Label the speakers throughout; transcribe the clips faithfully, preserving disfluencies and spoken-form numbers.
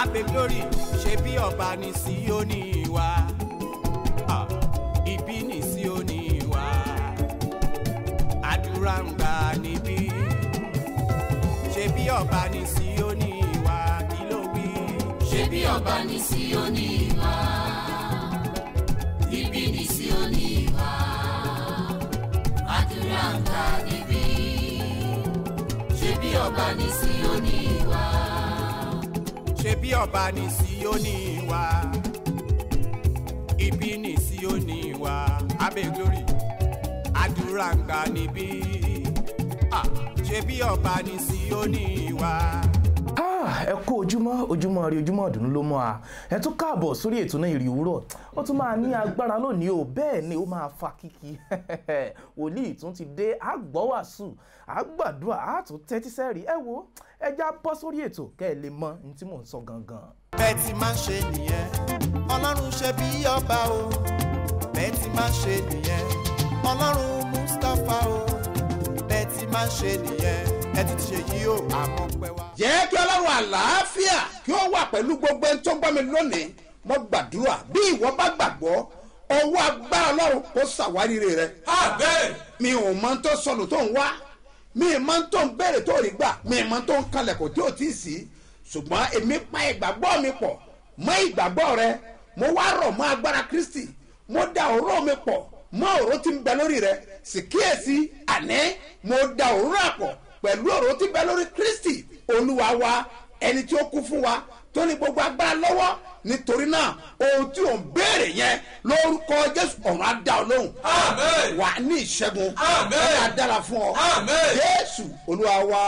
Speaker 1: abe glory ṣe bí ọba ní Síónì wá ibi ní Síónì wá àdúrà ń gbà níbí ṣe bí ọba ní Síónì wá kí ló wí.
Speaker 2: ṣe bí ọba ní Síónì wá ibi ní Síónì wá àdúrà ń gbà níbí ṣe bí ọba ní Síónì wá.
Speaker 1: ṣe bí ọba ní Síónì wá ibi ní Síónì wá abe glory àdúrà ń gbà níbí ṣe bí ọba ní Síónì wá.
Speaker 3: ẹ kú ojúmọ́ ojúmọ́ rí ojúmọ́ ọ̀dùnnú ló mọ́ a ẹ tún káàbọ̀ sórí ètò náà ìrì òwúrọ̀ ó tún máa ní agbára lónìí o bẹ́ẹ̀ ni ó máa fa kíkí wòlíì tún ti dé àgbọ́wàsù àgbàdua àtún tẹ́tí sẹ́rí ẹ wo ẹ já bọ́ sórí ètò kẹ́ ẹ lè mọ ní tí mò ń sọ gangan.
Speaker 1: bẹ́ẹ̀ ti máa ń ṣe nìyẹn ọlọ́run ṣe bí ọba o bẹ́ẹ̀ ti máa ń ṣe nìyẹn ọlọ́run Mustapha o bẹ́ẹ̀ ti máa ń ṣe nìyẹn ẹ ti ṣe yí o àmọ́ pẹ́ wá.
Speaker 4: jẹ́ kí ọlọ́run àlàáfíà kí ó wà pẹ̀lú gbogbo ẹni tó ń gbọ́ mi lónìí mo gbàdúrà bí ìwọ bá gbàgbọ́ ọwọ́ agbára ọlọ́run kó ṣàwárí rẹ. àmín. mi ò mọ tó sọnù tó ń wá mi ì mọ tó ń béèrè tó rí gbà mi ì mọ tó ń kalẹ̀ kò tí ò tí ì sí ṣùgbọ́n èmi pa ìgbàgbọ́ mi pọ̀ mọ́ ìgbàgbọ́ rẹ mo wá rọ̀ mọ́ agbára Kristi mo da òró mi pọ̀ mọ́ òró tí ń bẹ lórí rẹ sì kíyèsí àní mo da òró àpọ̀ pẹ̀lú òró tí ń bẹ lórí Kristi olúwa wa ẹni tí ó kú fún wa tó ní gbogbo agbára lọ́wọ́ nítorí náà ohun tí ò ń béèrè yẹn lórúkọ Jésù ọ̀run á dá ọ lóhùn. àmín. wà á ní ìṣẹ́gun. àmín. ẹ̀ á dára fún ọ. àmín. Jésù olúwa wa.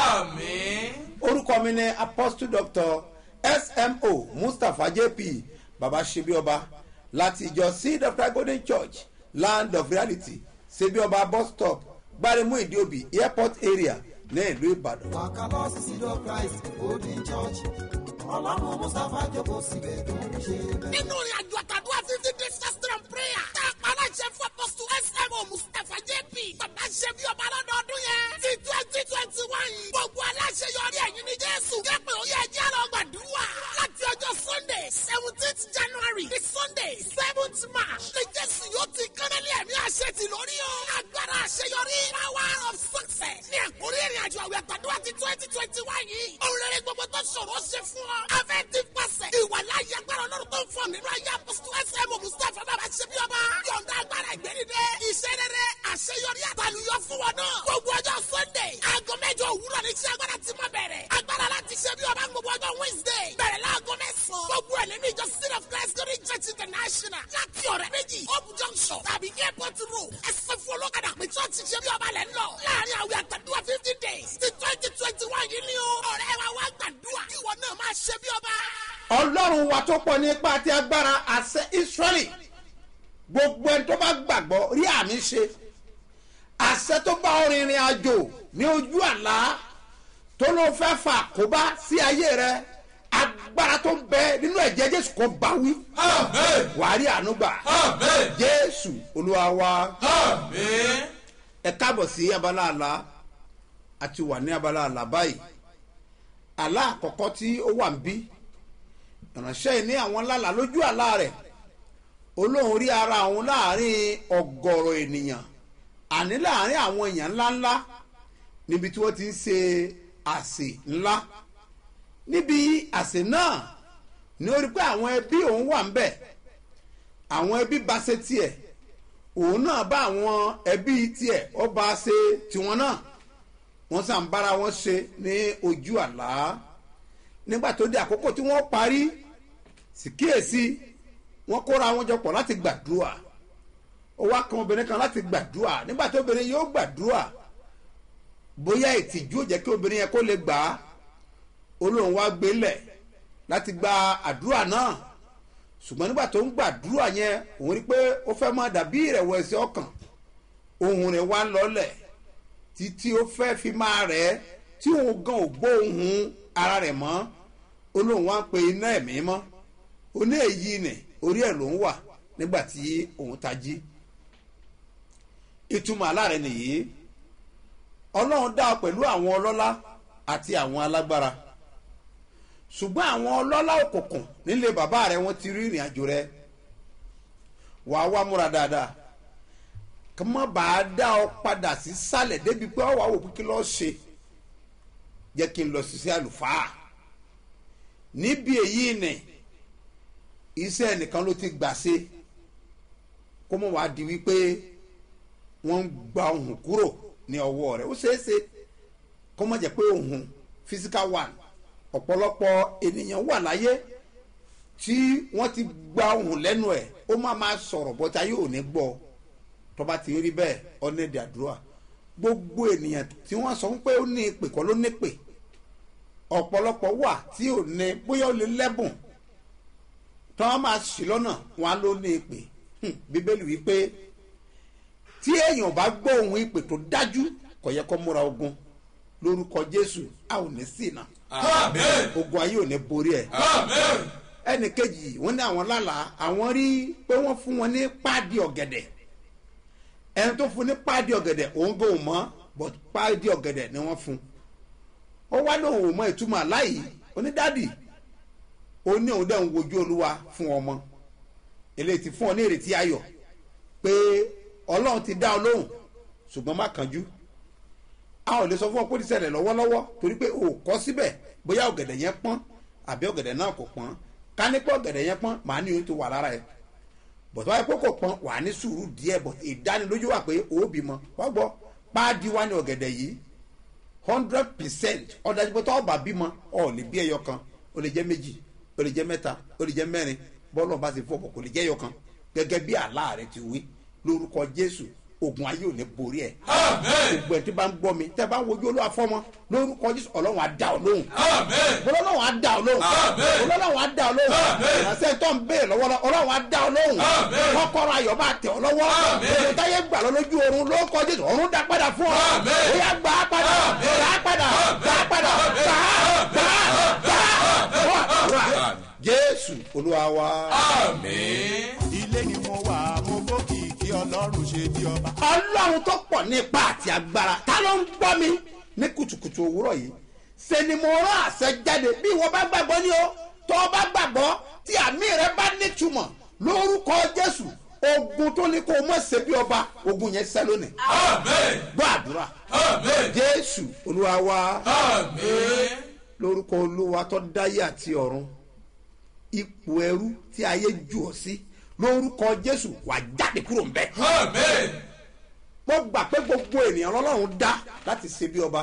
Speaker 1: àmín.
Speaker 4: orúkọ mi ni Apostle Doctor S M O Mustapha J P baba Ṣebíọba láti ìjọ Seed of the Golden Church Land of Reality Ṣebíọba bus stop Gbáremú Ìdíòbí airport area ní ìlú Ìbàdàn.
Speaker 5: wàkàlọ́ sí Seed of Christ Golden Church ọlọ́run Mustapha jókòó síbẹ̀ tó ń ṣe bẹ́ẹ̀.
Speaker 6: nínú ìrìn àjò àtàdúrà fifty days fasting and prayer tá a pa aláṣẹ fún Apostle S M O Mustapha J P bàbá Ṣebíọba lọ́dọọdún yẹn ti twenty twenty one gbogbo aláṣẹ yọrí ẹ̀yìn ní Jésù jẹ́pẹ̀ ó yẹ ẹjẹ́ lọ gbàdúrà láti ọjọ́ Sunday seventeenth January ní Sunday seventh March ní Jésù yóò ti kánálí ẹ̀mí àṣẹ ti lórí o agbára àṣeyọrí power of success ní ẹ̀kúrí ìrìn àjò àwẹ̀ àtàdúrà ti twenty twenty one yìí òun rere gbogbo tó ṣòro ṣe fún ọ afẹ́ ti pàṣẹ ìwàláyé agbára ọlọ́run tó ń fọ nínú ayé Apostle S M O Mustapha bàbá Ṣebíọba yọ̀ǹda agbára ìgbẹ́nidẹ́ iṣẹ́ rere àṣeyọrí àtàlùyọ fún wọn náà gbogbo ọjọ́ Sunday aago mẹ́jọ òwúrọ̀ ní iṣẹ́ agbára ti máa bẹ̀rẹ̀ agbára láti Ṣebíọba gbogbo ọjọ́ Wednesday bẹ̀rẹ̀ láago mẹ́sàn-án gbogbo ẹ̀ nínú ìjọ Seed of Christ Golden Church International láti ọ̀rẹ́ méjì Hope Junction tàbí airport road ẹsẹ̀ fún olókàdá pé church Ṣebíọba lẹ́ ń lọ láàrin àwẹ̀ àtàdúrà fifty days ti twenty twenty one yìí ni ó ọ̀rẹ́ wa wá gbàdúrà ìwọ náà máa Ṣebíọba.
Speaker 4: ọlọ́run wa tó pọ̀ nípa àti agbára àṣẹ Ísírẹ́lì gbogbo ẹni tó bá gbàgbọ́ rí àmì ṣe àṣẹ tó bá ọ rìnrìn àjò ní ojú àlá tó ló fẹ́ fà kóbá sí ayé rẹ agbára tó ń bẹ nínú ẹ̀jẹ̀ Jésù kò bá wí. àmín. wàá rí àánú gbà. àmín. Jésù olúwa wa.
Speaker 1: àmín.
Speaker 4: ẹ káàbọ̀ sí abala àlá àti wà ní abala àlá báyìí àlá àkọ́kọ́ tí ó wà ń bí ìránṣẹ́ yìí ní àwọn lálàá lójú àlá rẹ̀ olóhùn rí ara òun láàrin ọ̀gọ̀rọ̀ ènìyàn àní láàrin àwọn èèyàn ńláńlá níbi tí wọ́n ti ń ṣe àsè ńlá níbi àsè náà ní ó rí pé àwọn ẹbí òun wà ń bẹ̀ àwọn ẹbí bá ṣe tiẹ̀ òun náà bá àwọn ẹbí tiẹ̀ ó bá ṣe tiwọn náà wọ́n sàn bára wọn ṣe ní ojú àlá nígbà tó di àkókò tí wọ́n parí sì kíyèsí wọ́n kóra wọn jọ pọ̀ láti gbàdúrà ó wá kan obìnrin kan láti gbàdúrà nígbà tí obìnrin yóò gbàdúrà bóyá ìtìjú ò jẹ́ kí obìnrin yẹn kó lè gbà á olóhùn wá gbélẹ̀ láti gba àdúrà náà ṣùgbọ́n nígbà tó ń gbàdúrà yẹn òun rí pé ó fẹ́ máa dàbí ìrẹ̀wẹ̀sì ọkàn ohùn rẹ̀ wá ń lọlẹ̀ títí ó fẹ́ fi máa rẹ̀ tí òun gan ò gbọ́ ohùn ara rẹ̀ mọ́ olóhùn wá ń pe iná ẹ̀mí mọ́ oní èyí nì orí ẹ̀ ló ń wà nígbà tí òun tají ìtumọ̀ àlá rẹ̀ nìyí ọlọ́run dá ọ pẹ̀lú àwọn ọlọ́lá àti àwọn alágbára ṣùgbọ́n àwọn ọlọ́lá òkùnkùn nílé bàbá rẹ wọ́n ti rí ìrìn àjò rẹ wàá wá múra dáadáa kí wọ́n bá a dá ọ padà sí sálẹ̀ débi pé ọ wà wò kí lọ́ọ́ ṣe jẹ́ kí n lọ sí sí àlùfáà níbi èyí nì iṣẹ́ nìkan ló ti gbà ṣe kó mọ̀ wá di wípé wọ́n ń gba ohun kúrò ní ọwọ́ rẹ̀ ó ṣeé ṣe kó mọ̀ jẹ́ pé ohun physical one ọ̀pọ̀lọpọ̀ ènìyàn wà láyé tí wọ́n ti gba ohun lẹ́nu ẹ̀ ó má máa sọ̀rọ̀ bọ́tà yóò ní gbọ́ tó bá ti rí bẹ́ẹ̀ ọ̀nẹ́dì àdúrà gbogbo ènìyàn tí wọ́n sọ pé ó ní ìpè kọ́ ló ní pè ọ̀pọ̀lọpọ̀ wà tí ò ní bóyá ó lè lẹ́bùn tí wọ́n máa ṣì lọ́nà wọn ló ní ìpè bíbélì wípé tí èèyàn bá gbọ́ ohun ìpè tó dájú kò yẹ kó múra ogun lórúkọ Jésù a ò ní ṣìnà
Speaker 7: Àmín.
Speaker 4: ogun ayé ò ní borí ẹ̀
Speaker 7: Àmín.
Speaker 4: ẹnì kejì wọ́n ní àwọn lálàá àwọn rí pé wọ́n fún wọn ní páàdì ọ̀gẹ̀dẹ̀ ẹni tó fún ní páàdì ọ̀gẹ̀dẹ̀ òun gbọ́ òun mọ́ but páàdì ọ̀gẹ̀dẹ̀ ni wọ́n fún ó wá lóun ò mọ ìtumọ̀ aláì onídàdì ó ní òun dẹ̀ ń wojú Olúwa fún ọmọ eléyìí ti fún ọ ní ìrètí ayọ̀ pé Ọlọ́run ti dá ọ lóhùn ṣùgbọ́n má kánjú a ò lè sọ fún ọ pé ó ti ṣẹlẹ̀ lọ́wọ́lọ́wọ́ torí pé o kọ́ síbẹ̀ bóyá ọ̀gẹ̀dẹ̀ yẹn pọ́n àbí ọ̀gẹ̀dẹ̀ náà kò pọ́n ká ní pé ọ̀gẹ̀dẹ̀ yẹn pọ́n màá ní oyún tó wà lára ẹ̀ bọ̀t wáyé pé kò pọ́n wà ní sùúrù díẹ̀ bọ̀t ìdánilójú wà pé o bímọ wọ́n gbọ́ páàdì wá ní ọ̀gẹ̀dẹ̀ yìí hundred percent ọ̀dájú pé tọ́ọ̀bà bímọ ọ̀ lè bí ẹyọ kan ó lè jẹ́ méjì ó lè jẹ́ mẹ́ta ó lè jẹ́ mẹ́rin bọ́ọ̀lù ọba ti fọ́ọ̀bọ̀ kò lè jẹ́ ẹyọ kan gẹ́gẹ́ bí àlá rẹ ti wí lórúkọ Jésù ogun ayé ò ní borí ẹ. gbogbo ẹ tí bá ń gbọ́ mi tẹ́ bá ń wojú Olúwa fọ́mọ lórúkọ Jésù Ọlọ́run á dá ọ lóhùn. Ọlọ́run á dá ọ lóhùn. Ọlọ́run á dá ọ lóhùn. ìránṣẹ́ tó ń béèrè lọ́wọ́ Ọlọ́run á dá ọ lóhùn. kọ́kọ́rọ́ ayọ̀ máa tẹ̀ ọ́ lọ́wọ́. èrò táyé gbà lọ lójú oorun lórúkọ Jésù ọ̀run dá padà fún ọ. ó yá gbà á padà gbà á padà gbà á padà gbà á gbà á gbà á. Jésù Olúwa wa.
Speaker 7: Àmín.
Speaker 1: ilé ni mo wà mo fòkì kí Ọlọ́run ṣe bí ọba.
Speaker 4: Ọlọ́run tó pọ̀ ní ipá àti agbára ta ló ń gbọ́ mi ní kùtùkùtù òwúrọ̀ yìí ṣe ni mo rán àṣẹ jáde bí ìwọ bá gbàgbọ́ ni o tó o bá gbàgbọ́ tí àmì rẹ bá nítumọ̀ lórúkọ Jésù ogun tó ní kó o mọ̀ ṣe bí ọba ogun yẹn ṣẹ́ lónìí.
Speaker 7: Àmín.
Speaker 4: gbọ́ àdúrà
Speaker 7: Àmín.
Speaker 4: Jésù Olúwa wa.
Speaker 7: Àmín.
Speaker 4: lórúkọ Olúwa tó dáyé àti ọ̀run ipò ẹrú tí ayé jù ọ́ sí lórúkọ Jésù wà jáde kúrò ń bẹ̀.
Speaker 7: Àmín.
Speaker 4: mo gbà pé gbogbo ènìyàn lọ́lọ́run dá láti ṣe bí ọba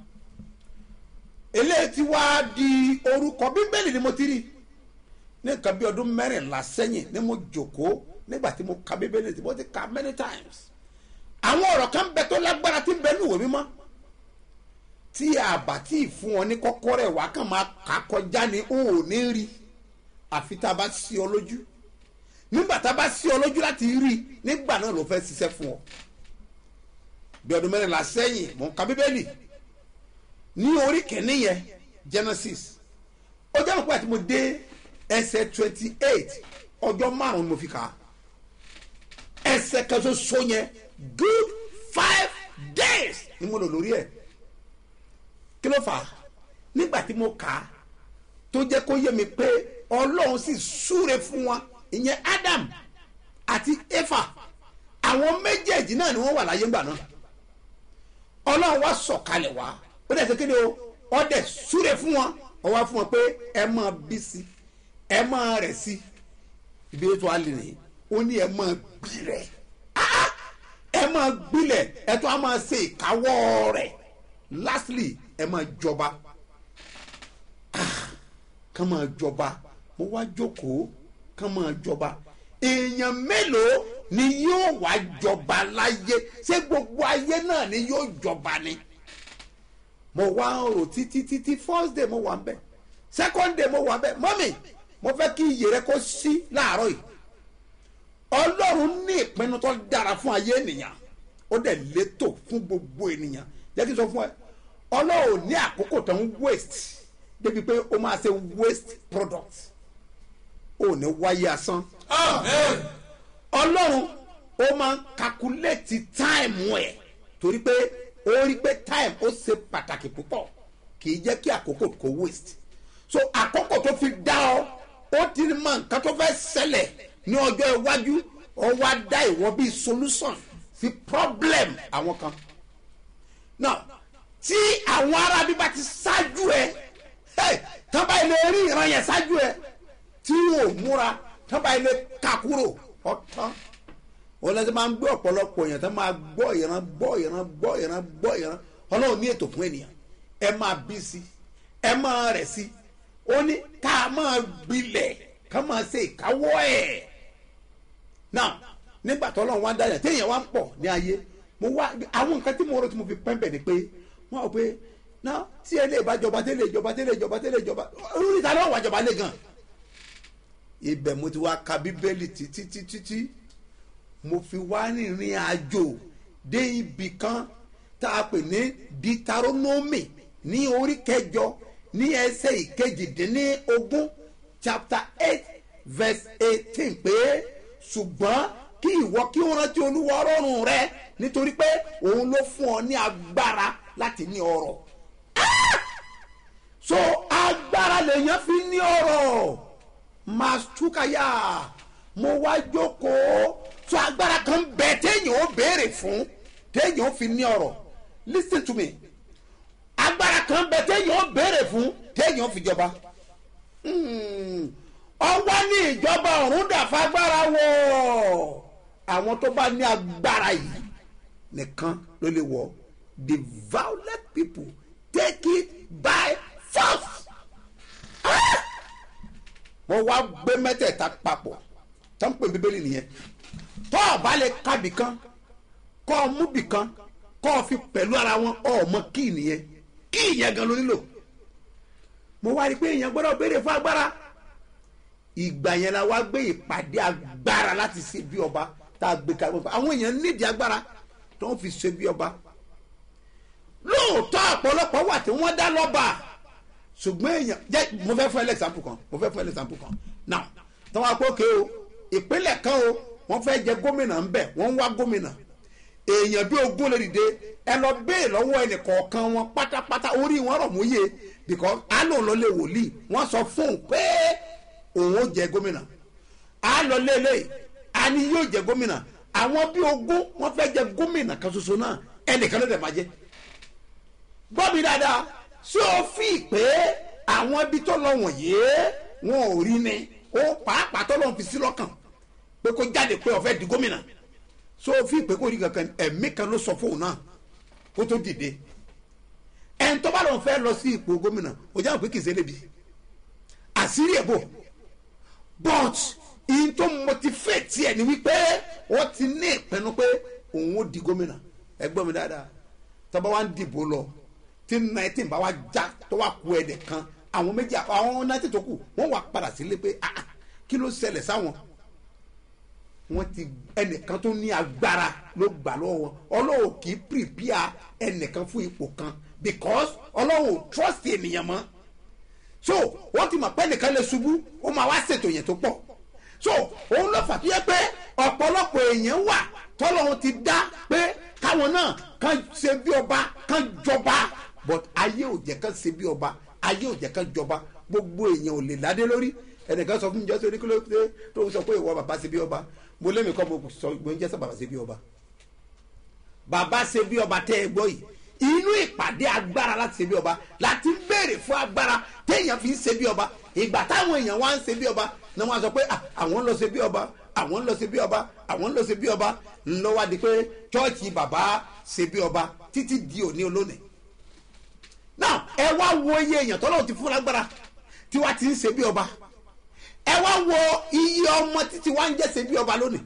Speaker 4: eléyìí tí wàá di orúkọ Bíbélì ni mo ti rí ní nǹkan bí ọdún mẹ́rìnlá sẹ́yìn ni mo jókòó nígbà tí mo ka Bíbélì tí mo ti ka many times àwọn ọ̀rọ̀ kan bẹ tó lágbára tí ń bẹ ní ìwé mímọ́ tí àbá tí ì fún ọ ní kọ́kọ́rọ́ ẹ̀ wá kàn máa kà kọjá ni ó ò ní rí àfi tá a bá sí ọ lójú nígbà tá a bá sí ọ lójú láti rí nígbà náà ló fẹ́ ṣiṣẹ́ fún ọ bí ọdún mẹ́rìnlá sẹ́yìn mò ń ka Bíbélì ní orí kẹ́ni yẹn Genesis ó jẹ́ òpin àti mo dé ẹsẹ̀ twenty eight ọjọ́ márùn-ún mo fi kà á ẹsẹ̀ kan ṣoṣo yẹn good five days ni mo lò lórí ẹ̀ kí ló fà á nígbà tí mo kà á tó jẹ́ kó yé mi pé Ọlọ́run sì súre fún wa ìyẹn Adam àti Éfà àwọn méjèèjì náà ni wọ́n wà láyé ńgbà náà Ọlọ́run wá sọ̀kalẹ̀ wá ó dẹ̀ ṣe kéde o ó dẹ̀ súre fún wọn ó wá fún wọn pé ẹ máa bí sí ẹ máa rẹ̀ sí ibi tó wà lè rìn ó ní ẹ máa gbilẹ̀ ẹ máa gbilẹ̀ ẹ tó a máa ṣe ìkáwọ́ rẹ̀ lastly ẹ máa jọba kán máa jọba mo wá jókòó kán máa jọba èèyàn mélòó ni yóò wá jọba láyé ṣé gbogbo ayé náà ni yóò jọba ni mo wá ń rò títí títí first day mo wà ń bẹ̀ second day mo wà ń bẹ̀ mọ́mì mo fẹ́ kí iyè rẹ kó sí láàárọ̀ yìí Ọlọ́run ní ìpinnu tó dára fún ayé ènìyàn ó dẹ̀ létò fún gbogbo ènìyàn jẹ́ kí n sọ fún ẹ Ọlọ́run ní àkókò tó ń waste débi pé ó máa ṣe waste product ó ní wáyé asán.
Speaker 7: Àmín.
Speaker 4: Ọlọ́run ó máa ń calculate time ẹ̀ torí pé ó rí pé time ó ṣe pàtàkì púpọ̀ kì í jẹ́ kí àkókò kó waste so àkókò tó fi dá ọ ó ti mọ nǹkan tó fẹ́ ṣẹlẹ̀ ní ọjọ́ iwájú ó wá dá ìwọ bíi solution sí problem àwọn kan now tí àwọn arábí bá ti ṣáájú ẹ tán bá ilé rí ìran yẹn ṣáájú ẹ tí ò múra tán bá ilé kakúrò ọ̀tán wọn lọ́sẹ̀ máa ń gbé ọ̀pọ̀lọpọ̀ èèyàn tán máa gbọ́ ìran gbọ́ ìran gbọ́ ìran gbọ́ ìran ọlọ́run ní ètò fún ènìyàn ẹ máa bí sí ẹ máa rẹ̀ sí ó ní ká máa gbilẹ̀ ká máa ṣe ìkáwọ́ ẹ̀ náà nígbà tó ọlọ́run wá ń dáyà téèyàn wá ń pọ̀ ní ayé mo wá àwọn nǹkan tí mo rò tí mo fi pẹ́ńpẹ́ ni pé wọ́n rò pé náà tí ẹ lè bá jọba tẹ́lẹ̀ jọba tẹ́lẹ̀ jọba tẹ́lẹ̀ jọba orí ìta lọ́wọ́ àjọba lé gan ibẹ̀ mo ti wá ka bíbélì títí títí tí mo fi wá rìnrìn àjò dé ibì kan tá a pè ní Deuteronomy ní orí kẹjọ ní ẹsẹ̀ ìkejìdínlógún chapter eight verse eighteen pé ṣùgbọ́n kí ìwọ kí ó rántí Olúwa Ọlọ́run rẹ nítorí pé òun ló fún ọ ní agbára láti ní ọrọ̀ so agbára lèèyàn fi ní ọrọ̀ mastukaya mo wá jókòó so agbára kan bẹ téèyàn ó béèrè fún téèyàn ó fi ní ọrọ̀ listen to me agbára kan bẹ téèyàn ó béèrè fún téèyàn ó fi jọba ọwọ́ ní ìjọba ọ̀run dàfà agbára wọ̀ àwọn tó bá ní agbára yìí nìkan ló lè wọ̀ the violent people take it by force. wọ́n wá gbé mẹ́tẹ̀ẹ̀ta papọ̀ tó ń pè bíbélì nìyẹn tó o bá lè kábì kan kọ́ ọ mú bì kan kọ́ ọ fi pẹ̀lú ara wọn ọmọ kí nìyẹn kí ìyẹn gan ló nílò. mo wá rí i pé èèyàn gbọ́dọ̀ béèrè fún agbára ìgbà yẹn la wá gbé ìpàdé agbára láti ṣe bí ọba tá a gbé kalẹ̀ àwọn èèyàn nídìí agbára tó ń fi ṣe bí ọba lóòótọ́ ọ̀pọ̀lọpọ̀ wà tí wọ́n dá lọ́ba ṣùgbọ́n èèyàn jẹ́ mo fẹ́ fún ẹ lẹ́sàmpù kan mo fẹ́ fún ẹ lẹ́sàmpù kan now táwọn akókè o ìpínlẹ̀ kan o wọ́n fẹ́ jẹ gómìnà ń bẹ̀ wọ́n ń wá gómìnà èèyàn bí ogún lè dìde ẹ lọ béè lọ́wọ́ ẹnì kọ̀ọ̀kan wọn pátápátá orí wọn rọ̀ mú yé because àlọ́ lọ lé wòlíì wọ́n sọ fún un pé òun ó jẹ gómìnà àlọ́ lélẹ̀ àní yóò jẹ gómìnà àwọn bí ogún wọ́n fẹ́ jẹ gómìnà kan ṣoṣo náà ẹnìkan ló dẹ̀ máa jẹ gbọ́ mi dáadáa ṣé o fi pé àwọn ibi tó lọ wọ̀nyí wọn ò rí ni ó pàápàá tó lọ́n fi sí lọ́kàn pé kó jáde pé ó fẹ́ di gómìnà ṣé o fi pé kó rí kankan ẹ̀mí kan ló sọ fóun náà kó tó dìde ẹni tó bá lọ́n fẹ́ lọ sí ipò gómìnà ó jáwé pé kì í ṣe lébi àṣírí ẹ̀ bò but in tó motivate ẹ̀ ni wípé wọ́n ti ní ìpinnu pé òun ó di gómìnà ẹ gbọ́ mi dáadáa tó bá wá ń dìbò lọ tí nineteen bá wá já tó wá ku ẹ̀dẹ̀ kan àwọn méjì àwọn nineteen tó kù wọ́n wá padà sílé pé ah kí ló ṣẹlẹ̀ sáwọn wọ́n ti ẹnìkan tó ní agbára ló gbà lọ́wọ́ wọn ọlọ́wọ́ kì í prepare ẹnìkan fún ipò kan because ọlọ́wọ́ trust ènìyàn mọ́ so wọ́n ti mọ̀ pé ẹnìkan lè ṣubú ó máa wá ṣètò yẹn tó pọ̀ so òun ló fà tó yẹ pé ọ̀pọ̀lọpọ̀ èèyàn wà tọ́lọ́run ti dá pé káwọn náà kàn ṣe bí ọba kàn jọba but ayé ò jẹ́ kàn ṣe bí ọba ayé ò jẹ́ kàn jọba gbogbo èèyàn ò lè ládé lórí ẹnìkan sọ fún mi jọ́sọ̀ oníkúlẹ̀ tó sọ pé ìwọ bàbá ṣe bí ọba mo lémi kọ́ mo sọ gbọ́njẹ́ sọ bàbá ṣe bí ọba bàbá ṣe bí ọba tẹ́ ẹ gbọ́ yìí inú ìpàdé agbára láti ṣe bí ọba láti béèrè fún agbára téèyàn fi ń ṣe bí ọba ìgbà táwọn èèyàn wá ń ṣe bí ọba ni wọ́n sọ pé àwọn ń lọ ṣe bí ọba àwọn ń lọ ṣe bí ọba àwọn ń lọ ṣe bí ọba ńlọ́wọ́ di pé chọ́ọ̀chì bàbá ṣe bí ọba títí di òní olónìí náà ẹ wá wo iye èèyàn tọ́lọ́run ti fún lágbára tí wàá ti ń ṣe bí ọba ẹ wá wo iye ọmọ títí wàá ń jẹ́ ṣe bí ọba lónìí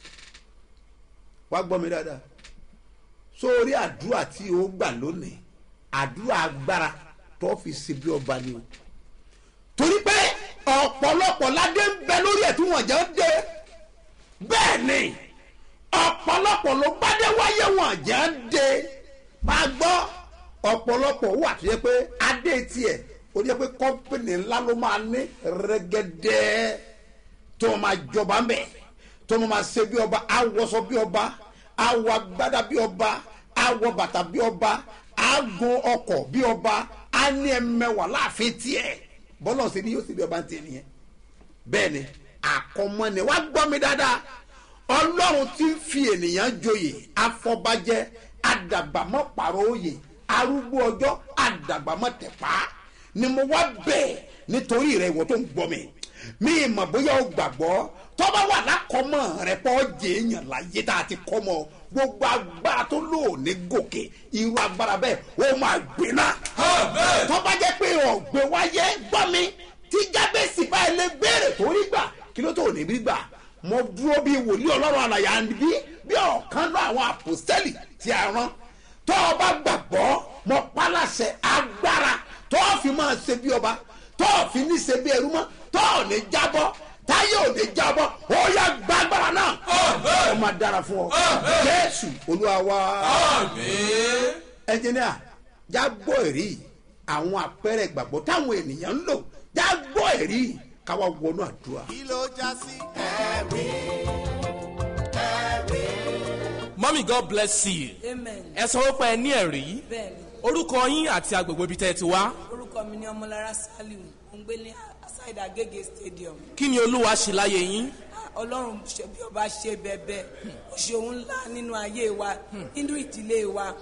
Speaker 4: wàá gbọ́ mi dáadáa sórí àdúrà tí ó gbà lónìí àdúrà agbára tó fi ṣe bí ọba ni o torí pé ọ̀pọ̀lọpọ̀ ládé ń bẹ lórí ẹ̀ tí wọ́n jẹ́ dé bẹ́ẹ̀ ni ọ̀pọ̀lọpọ̀ ló bá dé wáyé wọ́n jẹ́ dé máa gbọ́ ọ̀pọ̀lọpọ̀ wà tó yẹ pé adé tiẹ̀ ó yẹ pé kọ́mpìnì ńlá ló máa ní rẹ́gẹ́dẹ́ tó máa jọba ń bẹ̀ tó máa ṣe bí ọba awọsọ bí ọba awọ agbádá bí ọba awọ bàtà bí ọba agun ọkọ̀ bí ọba á ní ẹmẹwàá láàfin tiẹ̀ bọ́lọ̀ sí ni yóò sì bí ọba ń tẹ̀ nìyẹn bẹ́ẹ̀ ni àkọ́mọ́ ni wàá gbọ́ mi dáadáa ọlọ́run tí ń fi ènìyàn joyè afọbajẹ àdàgbàmọ́ pàrọ̀ òye arúgbó ọjọ́ àdàgbàmọ́ tẹ̀pá ni mo wá bẹ̀ nítorí rẹ̀ ìwọ tó ń gbọ́ mi mi ìmọ̀ bóyá o gbàgbọ́ tọ́ba wà lákọ́mọ́ rẹ̀ pọ̀ jẹ́ èèyàn láyé tá a ti kọ́ mọ́ gbogbo agbára tó lò ní gòkè irú agbára bẹ́ẹ̀ ó máa gbiná tọ́ba jẹ́ pé ọ̀gbẹ́ wáyé gbọ́ mi tí Jábésì báyìí lè béèrè torí gbà kí ló tó ní bí gbà mo dúró bí wòlíì ọlọ́run àlàyé bí bí ọ̀kan náà àwọn àpòstẹ́lì tí a rán tó o bá gbàgbọ́ mo pálàṣẹ agbára tó o fi máa ṣe bí ọba tó o fi ní ṣe bí ẹrú mọ́ tó o ní jábọ́ táyé ò ní jábọ́ ó yá gba agbára náà ó máa dára fún ọ Jésù Olúwa wa ẹnjìníà já gbọ́ ẹ̀rí àwọn àpẹẹrẹ ìgbàgbọ́ táwọn ènìyàn ń lò já gbọ́ ẹ̀rí káwa wọnú àdúrà.
Speaker 1: kí ló já sí ẹ̀rí ẹ̀rí.
Speaker 3: Mommy, God bless you.
Speaker 8: Amen.
Speaker 3: Ẹ sọ wípé ẹ ní ẹ̀rí.
Speaker 8: Bẹ́ẹ̀ni.
Speaker 3: Orúkọ yín àti agbègbè ibi tẹ́ ẹ ti wá.
Speaker 8: Orúkọ mi ni Ọmọlára Saliu, mo ń gbé ní Aside Agege Stadium.
Speaker 3: Kí ni Olúwa ṣe láyé yín?
Speaker 8: Ọlọ́run ṣe bí ọba ṣe bẹ̀bẹ̀, ó ṣe ohun ńlá nínú ayé wa, nínú ìdílé wa.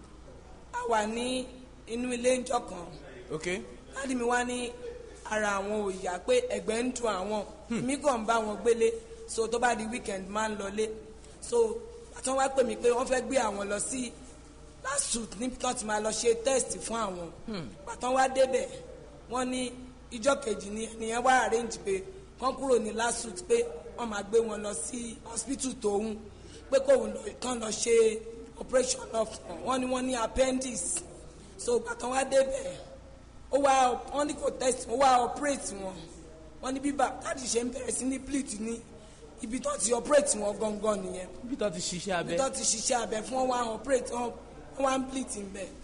Speaker 8: A wà ní inú ilé ńjọ́ kan.
Speaker 3: Okay.
Speaker 8: Láti mi wá ní ara àwọn òòyà pé ẹ̀gbẹ́ ń dùn àwọn. Mi kàn bá wọn gbélé, so tó bá di weekend máa ń lọlé. So àtọ́ wá pè mí pé wọ́n fẹ́ gbé àwọn lọ sí LASUT níbi tí wọ́n ti máa lọ ṣe test fún àwọn. Àtọ́ wá débẹ̀ wọ́n ní ìjọ́ kejì ni ẹnìyẹn wá arrange pé kán kúrò ní LASUT pé wọ́n máa gbé wọn lọ sí hospital tóun pé kóun kán lọ ṣe operation of wọ́n ní wọ́n ní appendix. So àtọ́ wá débẹ̀ ó wá wọ́n ní kò test ó wá operate wọn wọ́n ní bíbá káàdì ṣe ń bẹ̀rẹ̀ sí ní bleed ní ibi tó ti operate wọn gangan nìyẹn.
Speaker 3: Ibi tó ti ṣiṣẹ́ abẹ.
Speaker 8: Ibi tó ti ṣiṣẹ́ abẹ fún wọn wá operate wọn wá ń bleed ń bẹ̀.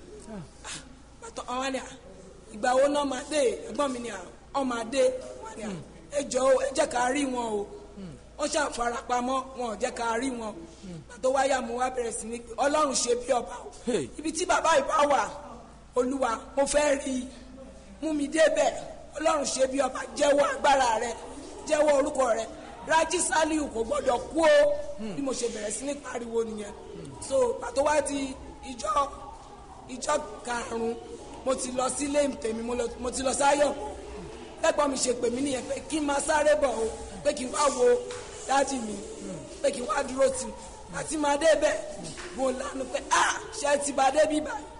Speaker 8: Bàtọ̀ àwọn ni à ìgbà wo náà máa dé ẹ̀gbọ́n mi ni à ọ́ máa dé wọ́n ni à ẹ jọ̀ọ́ ẹ jẹ́ ká rí wọn o wọ́n ṣàfarapamọ́ wọn ò jẹ́ ká rí wọn. Bàtọ̀ wáyà mo wá bẹ̀rẹ̀ sí ní Ọlọ́run ṣe bí ọba o ibi tí bàbá ìbá wà Olúwa mo fẹ́ rí mú mi débẹ̀ Ọlọ́run ṣe bí ọba jẹ́wọ́ agbára rẹ jẹ́wọ́ orúkọ rẹ Rájí Sálíù kò gbọ́dọ̀ kú o bí mo ṣe bẹ̀rẹ̀ sí ní pariwo nìyẹn. So pàtó wá di ìjọ ìjọ karùn-ún mo ti lọ sílé tèmi mo ti lọ sáyọ̀ lẹ́gbọ́n mi ṣe pè mí nìyẹn pé kí n máa sáré bọ̀ o pé kí n wá wo dáàdì mi pé kí n wá dúró tì àti máa débẹ̀ mo lanu pé ah ṣe ti bá dé bí báyìí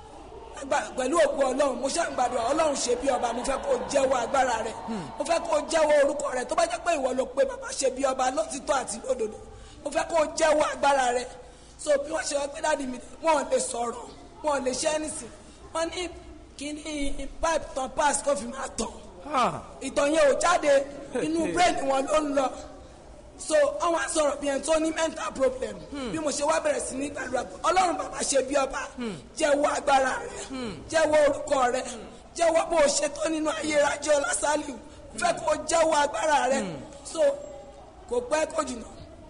Speaker 8: pẹ̀lú òkú Ọlọ́run mo ṣe ń gbàdúrà Ọlọ́run ṣe bí ọba mo fẹ́ kó jẹ́wọ́ agbára rẹ̀ mo fẹ́ kó jẹ́wọ́ orúkọ rẹ̀ tó bá jẹ́ pé ìwọ ló pe bàbá ṣe bí ọba lótìtọ́ àti lódodo mo fẹ́ kó jẹ́wọ́ agbára rẹ̀. So bí wọ́n ṣe wọ́n pé dáàdi mi wọ́n lè sọ̀rọ̀ wọ́n lè ṣe anything wọ́n ní kíní pipe tán pass kó fi máa tàn ìtàn yẹn ò jáde inú brain wọn ló ń lọ. So àwọn sọ̀rọ̀ bí ẹni tó ní mental problem bí mo ṣe wá bẹ̀rẹ̀ sí ní gbàdúrà Ọlọ́run bàbá ṣe bí ọba jẹ́wọ́ agbára rẹ̀ jẹ́wọ́ orúkọ rẹ̀ jẹ́wọ́ bó o ṣe tó nínú ayé Rájí Ọlá Sálíù fẹ́ kó jẹ́wọ́ agbára rẹ̀. So kò pẹ́ kó jìnnà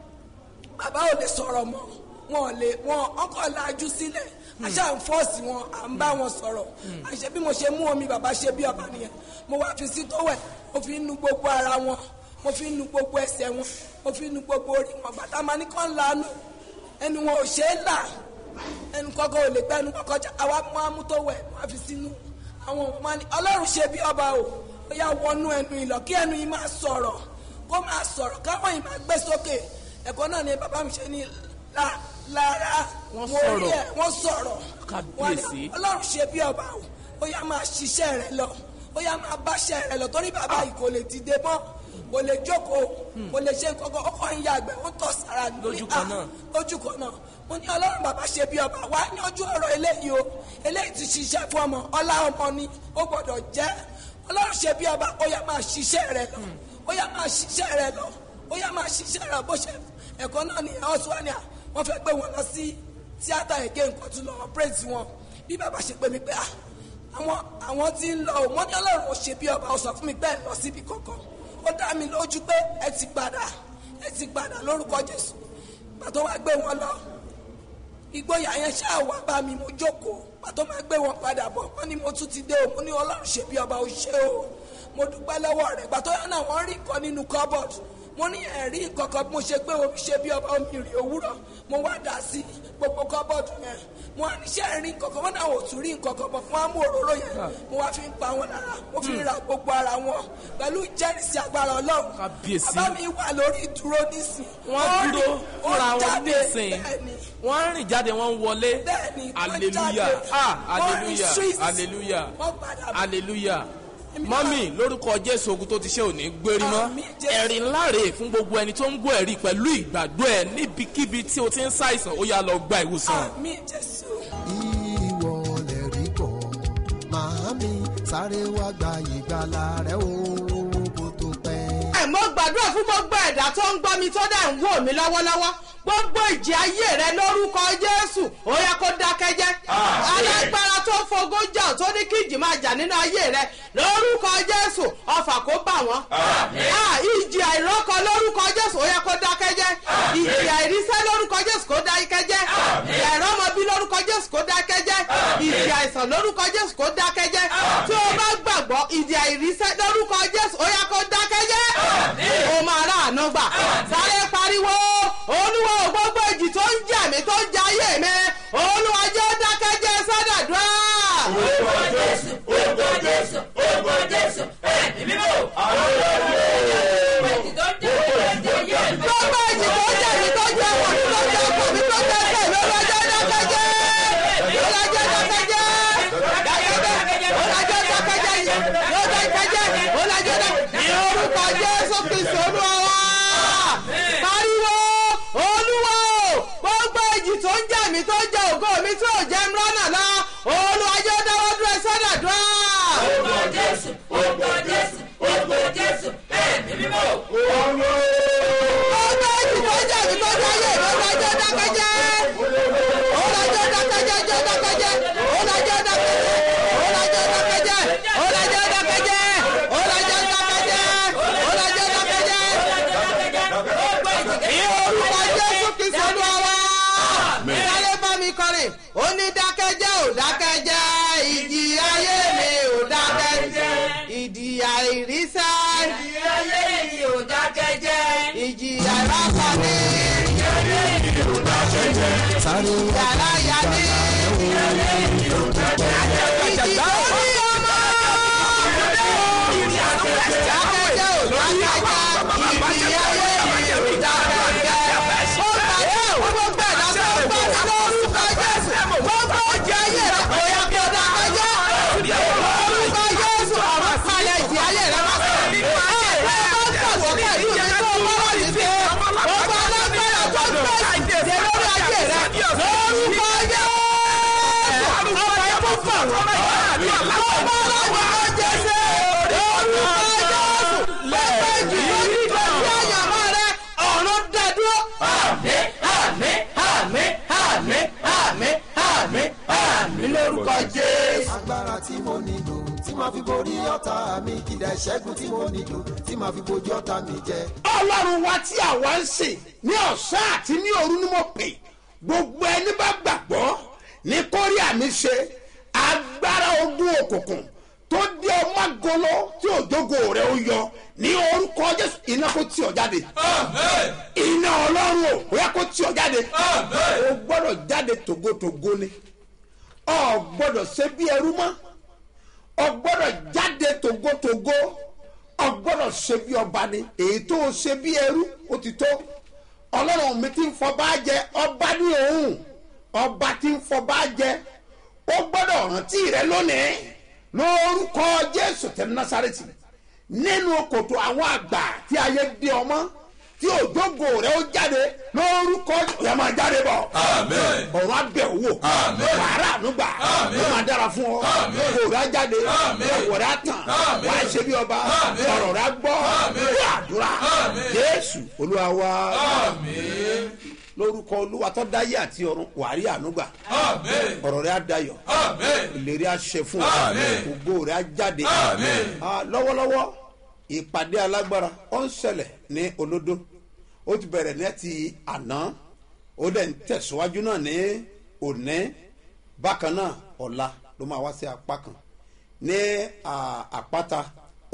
Speaker 8: bàbá ò lè sọ̀rọ̀ mọ́ wọn ò lè wọn ọkọ̀ lajú sílẹ̀ àṣà ń fọ́ọ̀sì wọn à ń bá wọn sọ̀rọ̀ àṣẹ bí mo ṣe mú omi bàbá ṣe bí ọba nìyẹn mo wá fi sí tówẹ̀ mo fi nu gbogbo ara wọn mo fi nu gbogbo ẹsẹ̀ wọn mo fi nu gbogbo orí wọn bàtà máa ní kán lanu ẹnu wọn ò ṣe é là ẹnu kọ́kọ́ ò lè gbẹ́ ẹnu kọ́kọ́ já àwa mú amú tówẹ̀ mo wá fi sínú àwọn ọmọ ní Ọlọ́run ṣe bí ọba o ó yá wọnú ẹnu ìlọ kí ẹnu yìí máa sọ̀rọ̀ kó máa sọ̀rọ̀ káwọn yìí máa gbé sókè ẹ̀kọ́ náà ni bàbá mi ṣe ní la lára
Speaker 3: wọ́n
Speaker 8: mo rí ẹ̀
Speaker 3: sọ̀rọ̀
Speaker 8: wọ́n sọ̀rọ̀
Speaker 3: kábíyèsí.
Speaker 8: Ọlọ́run ṣe bí ọba o ó yá máa ṣiṣẹ́ rẹ lọ ó yá máa báṣẹ́ rẹ lọ torí bàbá yìí kò lè dìde mọ́ kò lè jókòó kò lè ṣe nǹkan kan ó kàn ń yàgbẹ́ ó tọ̀ sára
Speaker 3: Lójú kan náà.
Speaker 8: lójú kan náà mo ní Ọlọ́run bàbá ṣe bí ọba wá ní ojú ọ̀rọ̀ eléyìí o eléyìí ti ṣiṣẹ́ fún ọmọ ọlá ọmọ ni ó gbọ́dọ̀ jẹ́ Ọlọ́run ṣe bí ọba ó yá máa ṣiṣẹ́ rẹ lọ ó yá máa ṣiṣẹ́ rẹ lọ ó yá máa ṣiṣẹ́ rẹ bó ṣe ẹ̀kọ́ náà ni ọ̀ṣunwánìà wọ́n fẹ́ gbé wọn lọ sí tíátà èké nǹkan tún lọ ọ̀pẹ́rẹ́tì wọn bí bàbá ṣe pè mí pé ah àwọn àwọn tí ń lọ wọ́n ní Ọlọ́run ò ṣe bí ọba ó sọ fún mi bẹ́ẹ̀ lọ síbi kankan ó dá mi lójú pé ẹ ti padà ẹ ti padà lórúkọ Jésù pàtó wá gbé wọn lọ ìgboyà yẹn ṣáà wá bá mi mo jókòó pàtó máa gbé wọn padà bọ̀ wọ́n ní mo tún ti dé o mo ní Ọlọ́run ṣe bí ọba ó ṣe o mo dúpẹ́ lọ́wọ́ rẹ̀ gbà tó yàn náà wọ́n rí nǹkan nínú cupboard mo ní ẹ̀rí nǹkan kan bí mo ṣe gbé omi ṣe bí ọba omi rè òwúrọ̀ mo wá dà sí gbogbo cupboard yẹn mo wá níṣẹ́ rí nǹkan kan wọ́n náà ò tún rí nǹkan kan bọ̀ fún wa mú òróró yẹn mo wá fi ń pa wọn lára mo fi ń ra gbogbo ara wọn pẹ̀lú ìjẹ́rìsí agbára ọlọ́run bàbá mi wà lórí ìdúró nísìn
Speaker 9: wọ́n dúró fúnra wọn nísìn wọ́n rìn jáde wọ́n wọlé hallelujah ah hallelujah hallelujah hallelujah mọ́mì lórúkọ jésù ogun tó ti ṣe òní gbérí mọ́ ẹ̀rí ńlá rèé fún gbogbo ẹni tó ń gbọ́ ẹ̀rí pẹ̀lú ìgbàgbọ́ ẹ̀ níbikíbi tí o ti ń ṣàìsàn ó yá lọ gba ìwòsàn.
Speaker 5: ìwọ lè rí kọ́ màámi sáré wá gba ìgbàlà rẹ o kó tó pẹ́.
Speaker 10: ẹ mo gbàdúrà fún gbogbo ẹ̀dá tó ń gbọ́ mi tó dẹ̀ ń wò mí lọ́wọ́lọ́wọ́ gbogbo ìjì ayé rẹ lórúkọ jésù ó yẹ kó dákẹ́jẹ́ alágbára tó fogún jà tó ní kí ìjì máa jà nínú ayé rẹ lórúkọ jésù ọfà kó bà wọ́n ìjì àìrọ́kọ lórúkọ jésù ó yẹ kó dákẹ́jẹ́ ìjì àìríṣẹ́ lórúkọ jésù kó dákẹ́jẹ́ ìjì àìrọ́mọbí lórúkọ jésù kó dákẹ́jẹ́ ìjì àìsàn lórúkọ jésù kó dákẹ́jẹ́ tí o bá gbàgbọ́ ìjì àìríṣẹ́ lórúkọ jésù ó yẹ kó dákẹ́jẹ́ ó máa rà àánú gbà sáré pariwo olúwa gbogbo ìjì tó ń jà mí tó ń jà ayé mi olúwa jẹ́ dákẹ́jẹ́ sádàdúrà.
Speaker 2: orúkọ jésù orúkọ jésù orúkọ jésù ẹ̀mí mímọ́ àwọn olóògbé ìjì tó ń jà mí tó ń jà ayé mi.
Speaker 10: gbogbo ìjì tó ń jà mí tó ń jà ọkọ mi tó ń jà ọkọ mi tó ń jà ẹsẹ̀ mi olúwa jẹ́ dákẹ́jẹ́ olúwa jẹ́ dákẹ́jẹ́ dákẹ́jẹ́ olúwa jẹ́ dákẹ́jẹ́ yóò dákẹ́jẹ́ olúwa jẹ́ dákẹ́jẹ́ ní orúkọ jésù kristu olúwa wa pariwo olúwa gbogbo ìjì tó ń jà mí tó ń jà ògo mi tí ò jẹ́ mìíràn lọ olúwa jẹ́ dáwọ́ dúró sádàdúrà.
Speaker 2: orúkọ jésù orúkọ jésù orúkọ jésù ẹ̀mí mímọ́.
Speaker 10: gbogbo ìjì tó ń jà mí tó ń jà ayé mi olúwa jẹ́ dákẹ́jẹ́ olúwa jẹ́ dákẹ́jẹ́ jẹ́ dákẹ́jẹ́ olúwa jẹ́ dákẹ́jẹ́ olúwa jẹ́ dákẹ́jẹ́ olúwa jẹ́ dákẹ́jẹ́ olúwa jẹ́ dákẹ́jẹ́ olúwa jẹ́ dákẹ́jẹ́ ní orúkọ jésù kristu olúwa wa ìyálé bá mi kọrin ó ní dákẹ́jẹ́ ò dákẹ́jẹ́ ìjì ayé mi ò dákẹ́jẹ́ ìjì àìríṣẹ́
Speaker 2: ìjì ayé mi ò dákẹ́jẹ́
Speaker 10: ìjì àìrákọ ní
Speaker 2: ìjì ayé mi ò dákẹ́jẹ́
Speaker 5: sáré wá gba
Speaker 10: ìjàláyà ní
Speaker 2: ìjì ayé mi ò dákẹ́jẹ́
Speaker 10: ìjì tó ní ọmọ dákẹ́jẹ́ ò dákẹ́jẹ́ ìjì ayé mi ò dákẹ́jẹ́ ó gbàgbé gbogbo ẹ̀dá tó ń bá mi lórúkọ jésù gbogbo ìjì ayé rẹ̀ kò yẹ kó dákẹ́jẹ́ lórúkọ jésù ọ̀rọ̀ kalẹ̀ ìjì ayé rẹ̀ má sọ ọ̀rẹ́ bá gbàgbọ́ pẹ̀lú mi tó wọ́n ní pé gbogbo alágbára tó ń bẹ̀ ìdè lórí ayé rẹ̀ lórúkọ jésù ọ̀rọ̀ ẹ̀kú fà wọ́n ọ̀rọ̀ alágbára jésù lórúkọ jésù gbogbo ìjì tó ní ìdọ̀tí àyàmọ́ rẹ̀ ọ̀run dẹ̀dúró. àmín àmín àmín àmín àmín àmín àmín lórúkọ jésù.
Speaker 5: agbára tí mo nílò tí màá fi borí ọ̀tá mi ìdá ìṣẹ́gun tí mo nílò tí màá fi bojú ọ̀tá mi jẹ.
Speaker 4: ọlọ́run wa tí àwa ń sìn ní ọ̀sán àti ní òru ni mo pè gbogbo ẹni bá gbàgbọ́ ní kórí àmì ṣe agbára ogun òkùnkùn tó dé ọmọ agolo tí òjògo rẹ̀ ó yọ ní orúkọ jésù iná kó tì ọ́ jáde iná ọlọ́run ò ó yẹ kó tì ọ́ jáde o gbọ́dọ̀ jáde tògótògó ni o gbọ́dọ̀ ṣe bí ẹrú mọ́ o gbọ́dọ̀ jáde tògótògó o gbọ́dọ̀ ṣe bí ọba ni èyí tó o ṣe bí ẹrú ó ti tó ọlọ́run mi ti ń fọba jẹ ọba ní òun ọba ti ń fọba jẹ ó gbọ́dọ̀ rántí rẹ lónìí lórúkọ jésù tẹ násàrẹ́tì nínú kòtò àwọn àgbà tí ayé dé ọmọ tí òjògo rẹ ó jáde lórúkọ rẹ máa jáde bọ̀ ọ̀run abẹ́ owó wàrà ànúgbà ó máa dára fún ọ òwò rẹ á jáde òwò rẹ á tàn wàá ṣe bí ọba ọ̀rọ̀ rẹ á gbọ́ wíwá àdúrà jésù olúwa wa lórúkọ olúwa tó dáyé àti ọ̀run wàá rí ànúgbà ọ̀rọ̀ rẹ á dayọ̀ ìlérí á ṣe fún ọ ògo rẹ á jáde lọ́wọ́lọ́wọ́ ìpàdé alágbára ó ń ṣẹlẹ̀ ní olódó ó ti bẹ̀rẹ̀ ní ti àná ó dẹ̀ ń tẹ̀síwájú náà ní òní bákan náà ọ̀la ló máa wá sí apá kan ní àpáta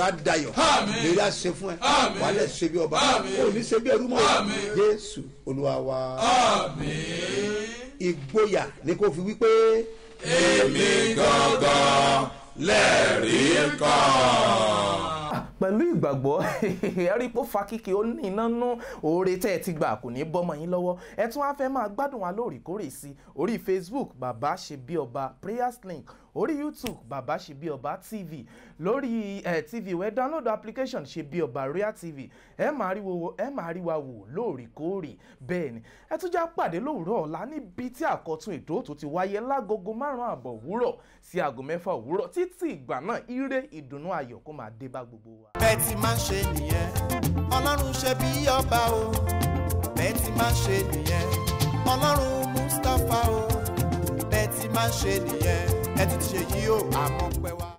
Speaker 4: ọ̀rọ̀ á dayọ̀ lérí á ṣe fún ẹ wà á lẹ̀ ṣe bí ọba ò ní ṣe bí ẹrú mọ́ Jésù Olúwa wa. ìgboyà ni kò fi wípé
Speaker 7: èmi gangan lẹ́rìí kan.
Speaker 3: pẹ̀lú ìgbàgbọ́ ẹ̀rí pé ó fa kíkì ó ní iná nú oore tẹ́ ẹ ti gbà kò ní bọ́mọ yín lọ́wọ́ ẹ tún wá fẹ́ máa gbádùn wa lóòrèkóòrè sí orí Facebook bàbá ṣe bí ọba prayers link orí YouTube bàbá ṣe bí ọba tv lórí ẹ tv wẹ download application ṣe bí ọba Royal tv ẹ máa rí wo ẹ máa rí wa wò lóòrèkóòrè bẹ́ẹ̀ ni ẹ tún já pàdé lówùúrọ̀ ọ̀la níbi tí àkọ́tún ètò tó ti wáyé lágogo márùn-ún àbọ̀ òwúrọ̀ sí aago mẹ́fà òwúrọ̀ títí ìgbà náà ire ìdùnnú ayọ̀ kó máa dé bá gbogbo wa.
Speaker 1: bẹ́ẹ̀ ti máa ṣe nìyẹn ọlọ́run ṣe bí ọba o bẹ́ẹ̀ ti máa ṣe nìyẹn ọlọ́run Mustapha o bẹ́ẹ̀ ti máa ṣe nìyẹn ẹ ti ṣe yí o àmọ́ pẹ́ wá.